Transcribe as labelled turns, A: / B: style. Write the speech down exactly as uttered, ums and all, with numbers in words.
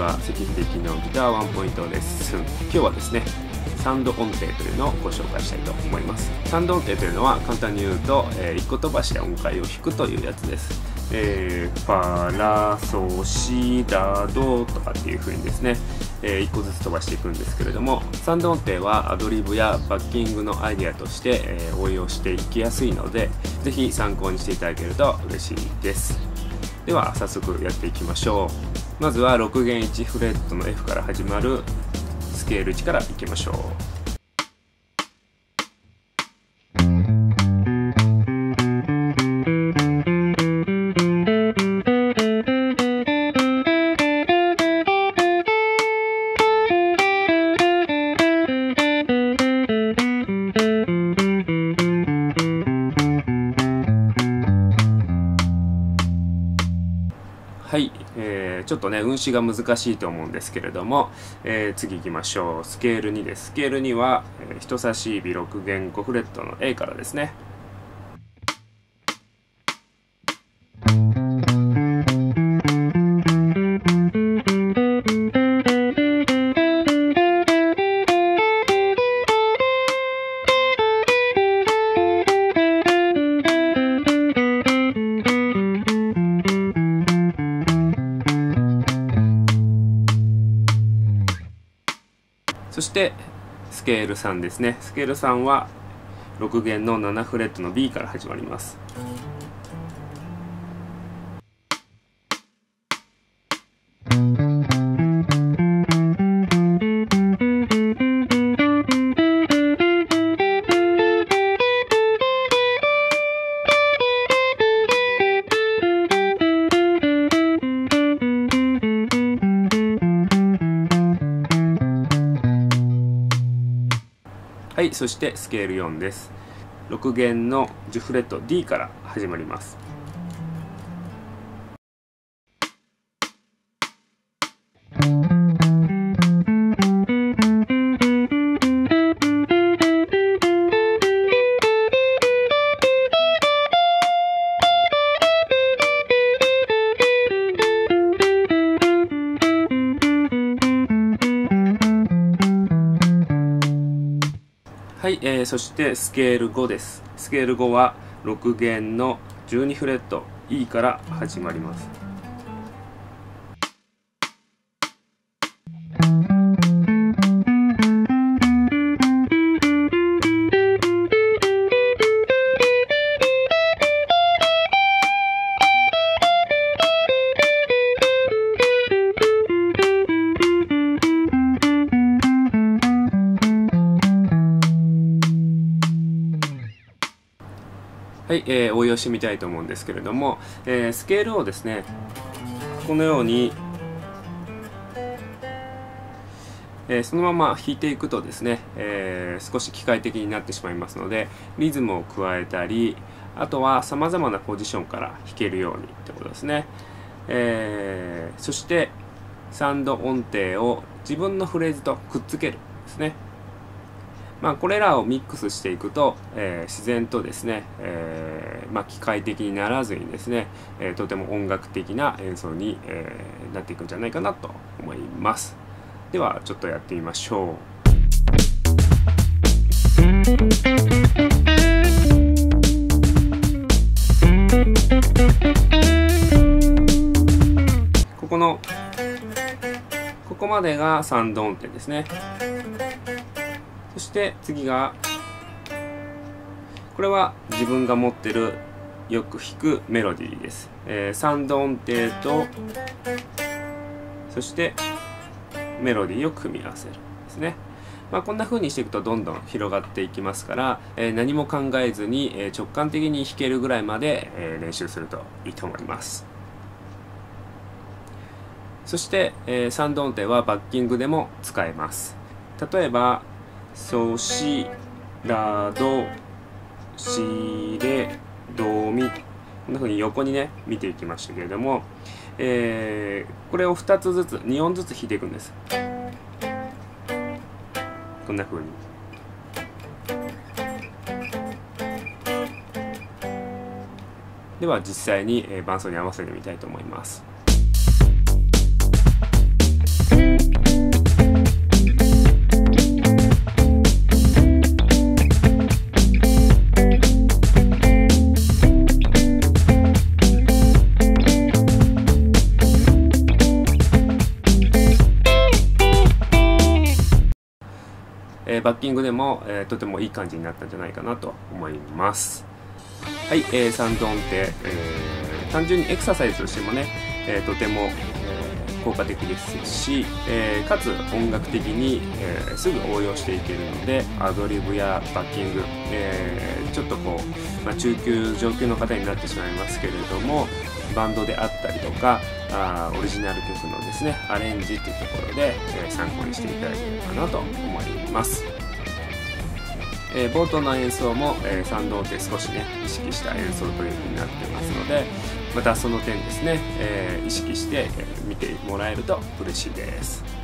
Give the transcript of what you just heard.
A: は赤筆機能ギターワンポイントレッスン。今日はですねサンド音程というのをご紹介したいと思います。サンド音程というのは簡単に言うと、えー、一個飛ばしで音階を弾くというやつです。えー、ファラソシラドとかっていう風にですね、えー、一個ずつ飛ばしていくんですけれども、サンド音程はアドリブやバッキングのアイデアとして、えー、応用していきやすいので、ぜひ参考にしていただけると嬉しいです。では早速やっていきましょう。まずはろく弦いちフレットの F から始まるスケールいちからいきましょう。はい、えー、ちょっとね運指が難しいと思うんですけれども、えー、次行きましょう。スケールにです。スケールには、えー、人差し指ろく弦ごフレットの A からですね。そしてスケールさんですね。スケールさんはろく弦のななフレットの B から始まります。はい、そしてスケールよんです。ろく弦のじゅうフレット D から始まります。はい、えー、そしてスケールごです。スケールごはろく弦のじゅうにフレット E から始まります。はい、えー、応用してみたいと思うんですけれども、えー、スケールをですねこのように、えー、そのまま弾いていくとですね、えー、少し機械的になってしまいますので、リズムを加えたり、あとはさまざまなポジションから弾けるようにってことですね。えー、そしてサンド音程を自分のフレーズとくっつけるですね。まあ、これらをミックスしていくと、えー、自然とですね、えーまあ、機械的にならずにですね、えー、とても音楽的な演奏に、えー、なっていくんじゃないかなと思います。ではちょっとやってみましょう。ここのここまでがサンド音程ですね。そして次がこれは自分が持ってるよく弾くメロディーです。えー、サンド音程とそしてメロディーを組み合わせるですね。まあ、こんな風にしていくとどんどん広がっていきますから、えー、何も考えずに、えー、直感的に弾けるぐらいまで、えー、練習するといいと思います。そして、えー、サンド音程はバッキングでも使えます。例えばソシラドシレドミ、こんな風に横にね見ていきましたけれども、えー、これをふたつずつに音ずつ弾いていくんです。こんな風に。では実際に伴奏に合わせてみたいと思います。 バッキングでも、えー、とてもいい感じになったんじゃないかなと思います。はい、えー、サウンド音程、えー、単純にエクササイズとしてもね、えー、とても、えー、効果的ですし、えー、かつ音楽的に、えー、すぐ応用していけるので、アドリブやバッキング、えー、ちょっとこう、まあ、中級上級の方になってしまいますけれども、バンドであったりとかあオリジナル曲のですねアレンジというところで、えー、参考にしていただければなと思います。えー、冒頭の演奏も、えー、サウンド音程少しね意識した演奏という風になってますので、またその点ですね、えー、意識して、えー、見てもらえると嬉しいです。